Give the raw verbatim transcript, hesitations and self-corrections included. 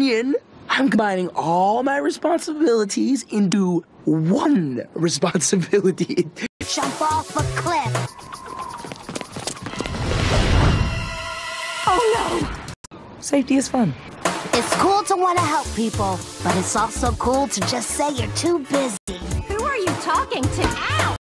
Ian, I'm combining all my responsibilities into one responsibility. Jump off a cliff. Oh no! Safety is fun. It's cool to want to help people, but it's also cool to just say you're too busy. Who are you talking to? Ow!